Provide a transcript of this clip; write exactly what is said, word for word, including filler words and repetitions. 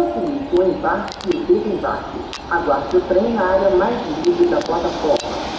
Facilite o embarque e o desembarque. Aguarde o trem na área mais livre da plataforma.